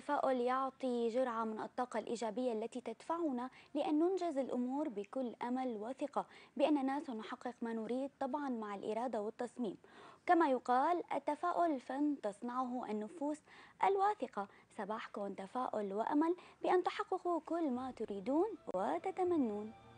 التفاؤل يعطي جرعة من الطاقة الإيجابية التي تدفعنا لأن ننجز الأمور بكل أمل وثقة بأننا سنحقق ما نريد، طبعا مع الإرادة والتصميم. كما يقال: التفاؤل فن تصنعه النفوس الواثقة. صباحكم تفاؤل وأمل بأن تحققوا كل ما تريدون وتتمنون.